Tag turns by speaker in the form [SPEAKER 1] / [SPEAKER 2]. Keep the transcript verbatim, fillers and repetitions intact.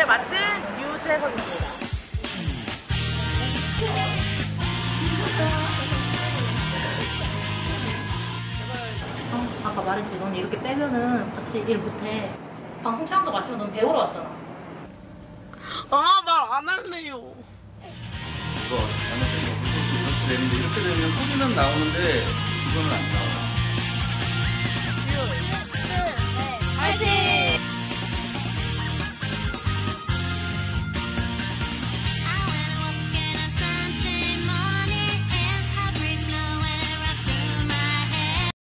[SPEAKER 1] 맡은 유재석입니다.
[SPEAKER 2] 어, 아까 말했지. 넌 이렇게 빼면은 같이 일 못해. 방송 촬영도 마치고 넌 배우러 왔잖아.
[SPEAKER 1] 아, 말 안 할래요.
[SPEAKER 3] 이거 만약에 이렇게 되는데 이렇게 되면 소리는 나오는데 이거는 안 나와.
[SPEAKER 1] 파이팅!